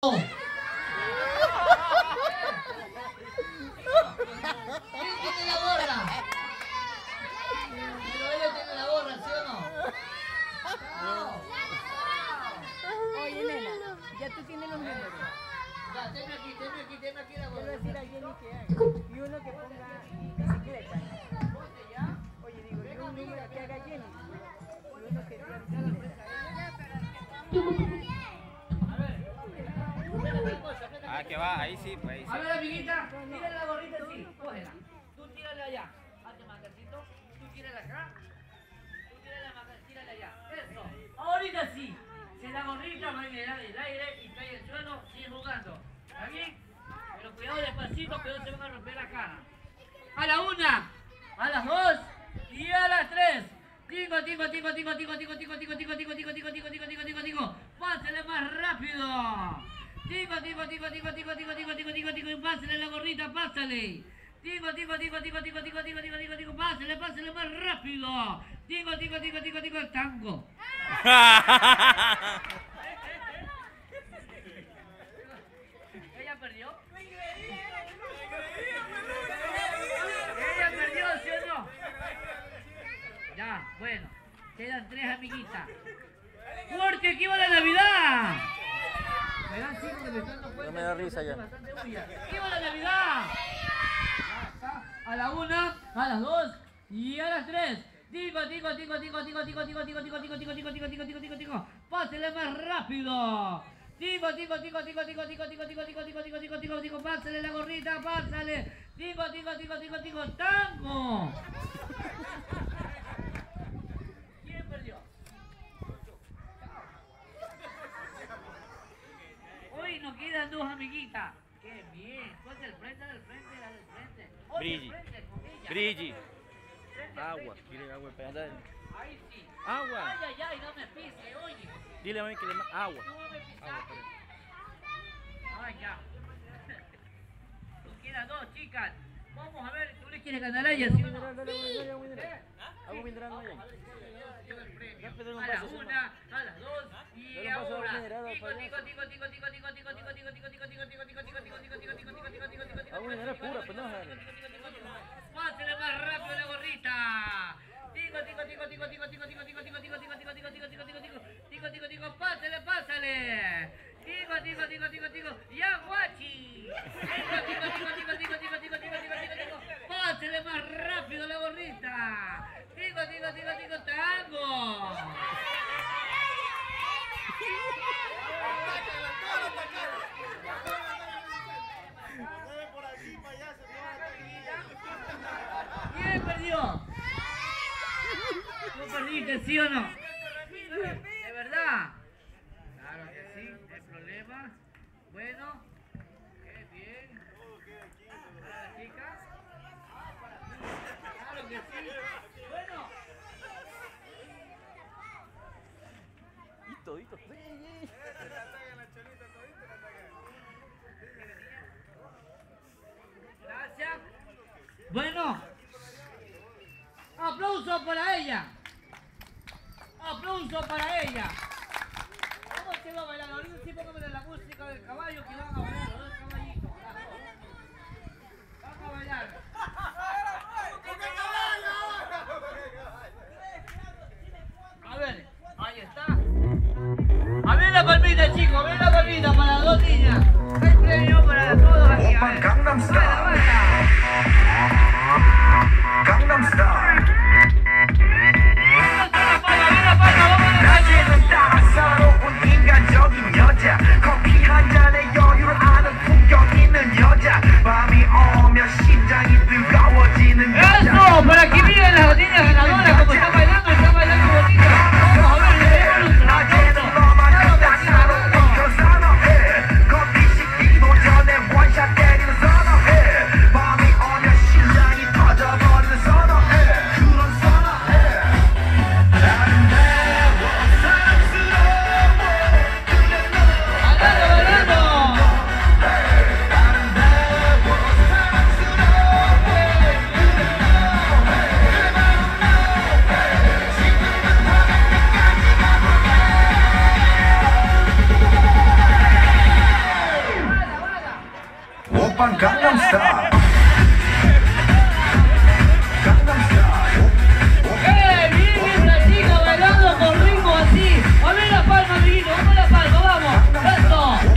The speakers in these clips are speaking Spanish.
¿Quién tiene la gorra? Pero ella tiene la gorra, ¿sí o no? Oye, nena, ya tú tienes los números. Ya, tenme aquí la gorra. Quiero decir a Jenny que haga. Y uno que ponga bicicleta. Oye, digo, yo un número que haga Jenny. Y uno que sea bicicleta. Ah, que va, ahí sí, pues ahí sí. A ver, amiguita, tírale la gorrita así, cógela. Tú tírale allá. Hazte mancacito. Tú tírale acá. Tú tírale allá. Eso. Ahorita sí. Si la gorrita va en el aire y cae en el suelo, sigue jugando. ¿Está bien? Pero cuidado despacito, que no se van a romper la cara. A la 1, a las 2 y a las 3. Tico. Pásale más rápido. Tico. Pásale la gorrita, pásale. Tico. Pásale más rápido. Tico. Tango. ¿Ella perdió? ¿Ella perdió, sí o no? Ya, bueno. Quedan 3 amiguitas. Porque aquí va la Navidad. Me dan 5 que me están dando cuenta. No me da risa ya. ¡Aquí va la Navidad! Ya está. A la 1, a las 2 y a las 3. Tico. Pásale más rápido. Tico. Pásale la gorrita, pásale. Tico. Tango. ¿Quién perdió? Hoy nos quedan 2 amiguitas. ¡Qué bien! Ponte al frente, dale al frente. Brigi. Brigi. Agua, quiere agua para andar. Ahí sí. Agua. Ay, no me pise, oye. Dile a mí que le más agua. No me pisaste. Ay, ya. Nos quedan 2, chicas. Vamos a ver, ¿tú le quieres ganar a ella, sí o no? Agua mineral, A la 1, a las 2 y ahora. Agua mineral pura, pues no. Pásale más rápido la gorrita. Pásale. Ya, guachi. Pásale más rápido la gorrita. Tango. ¿Quién perdió? ¿Tú perdiste, sí o no? ¿De verdad? Claro que sí, no hay problema. Bueno, qué bien. ¿Para la chica? Claro que sí. Bueno. Todito. Gracias. Bueno. Aplauso para ella. Aplauso para ella. ¿Cómo se va a bailar? Ahorita sí póngame la música del caballo que van a bailar los 2 caballitos. Van a bailar. A ver, ahí está. A ver la palmita, chicos. Oppa Gangnam Style. Gangnam Style. Bien esa chica bailando con ritmo así. A ver la palma, amiguito, vamos la palma, vamos. Eso.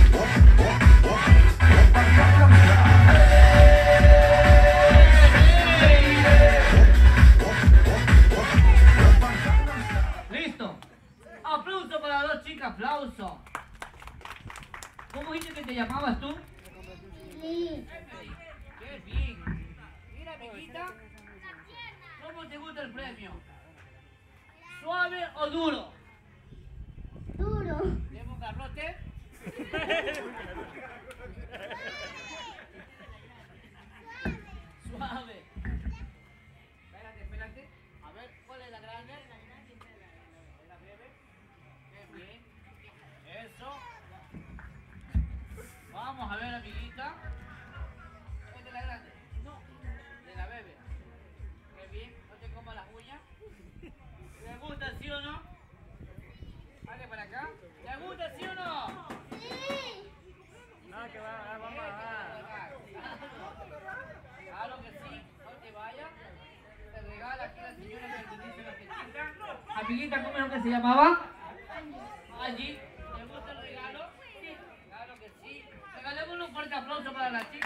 Listo. Aplauso para las dos chicas, aplauso. ¿Cómo dijiste que te llamabas tú? Sí. Qué bien. Mira, amiguita. ¿Cómo te gusta el premio? ¿Suave o duro? Duro. ¿Llevo un garrote? Suave. Espérate. A ver, ¿cuál es la grande? ¿La breve? Qué bien. Eso. Vamos a ver, amiguita. ¿Es de la grande? No. De la bebé. Qué bien. ¿No te comas las uñas? ¿Te gusta, sí o no? Vale, para acá. ¿Te gusta, sí o no? Sí. No, que va, vamos Claro que sí, no te vayas. Te regala aquí la señora que te dice la fechita. Amiguita, ¿cómo es lo que se llamaba? Allí. ¿Te gusta el regalo? Sí. Claro que sí. Regalemos un fuerte aplauso para la chica.